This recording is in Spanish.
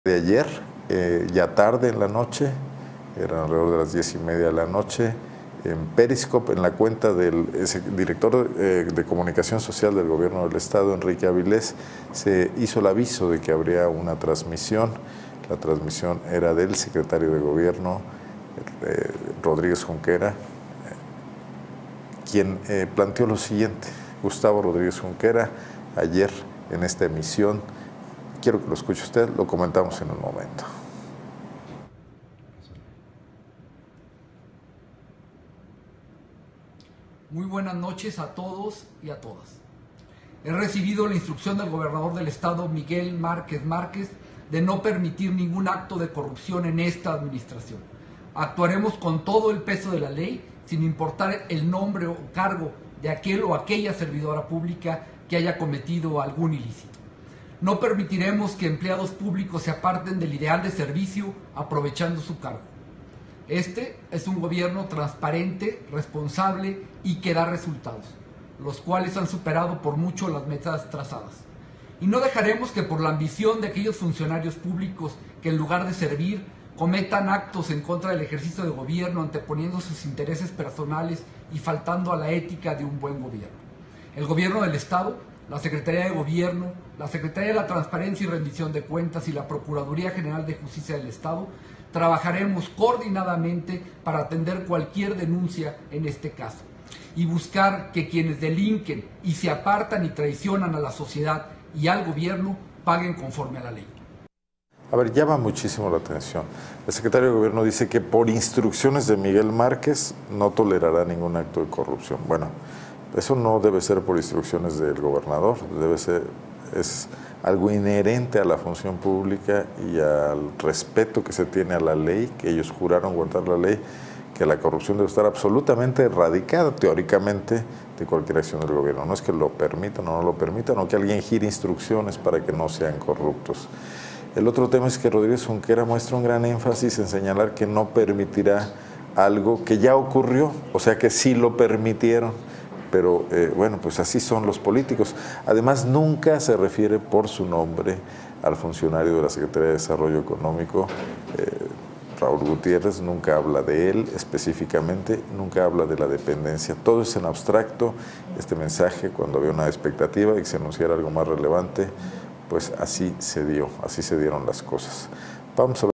De ayer, ya tarde en la noche, eran alrededor de las 10:30 de la noche, en Periscope, en la cuenta del director de Comunicación Social del Gobierno del Estado, Enrique Avilés, se hizo el aviso de que habría una transmisión. La transmisión era del secretario de Gobierno, Rodríguez Junquera, quien planteó lo siguiente. Gustavo Rodríguez Junquera, ayer en esta emisión, quiero que lo escuche usted, lo comentamos en un momento. Muy buenas noches a todos y a todas. He recibido la instrucción del gobernador del estado, Miguel Márquez Márquez, de no permitir ningún acto de corrupción en esta administración. Actuaremos con todo el peso de la ley, sin importar el nombre o cargo de aquel o aquella servidora pública que haya cometido algún ilícito. No permitiremos que empleados públicos se aparten del ideal de servicio aprovechando su cargo. Este es un gobierno transparente, responsable y que da resultados, los cuales han superado por mucho las metas trazadas. Y no dejaremos que por la ambición de aquellos funcionarios públicos que en lugar de servir cometan actos en contra del ejercicio de gobierno, anteponiendo sus intereses personales y faltando a la ética de un buen gobierno. El gobierno del Estado, la Secretaría de Gobierno, la Secretaría de la Transparencia y Rendición de Cuentas y la Procuraduría General de Justicia del Estado trabajaremos coordinadamente para atender cualquier denuncia en este caso y buscar que quienes delinquen y se apartan y traicionan a la sociedad y al gobierno paguen conforme a la ley. A ver, llama muchísimo la atención. El secretario de Gobierno dice que por instrucciones de Miguel Márquez no tolerará ningún acto de corrupción. Bueno, eso no debe ser por instrucciones del gobernador, es algo inherente a la función pública y al respeto que se tiene a la ley, que ellos juraron guardar la ley, que la corrupción debe estar absolutamente erradicada, teóricamente, de cualquier acción del gobierno. No es que lo permitan o no lo permitan, o que alguien gire instrucciones para que no sean corruptos. El otro tema es que Rodríguez Junquera muestra un gran énfasis en señalar que no permitirá algo que ya ocurrió, o sea que sí lo permitieron. Pero bueno, pues así son los políticos. Además, nunca se refiere por su nombre al funcionario de la Secretaría de Desarrollo Económico, Raúl Gutiérrez, nunca habla de él específicamente, nunca habla de la dependencia. Todo es en abstracto. Este mensaje, cuando había una expectativa de que se anunciara algo más relevante, pues así se dio, así se dieron las cosas. Vamos a ver.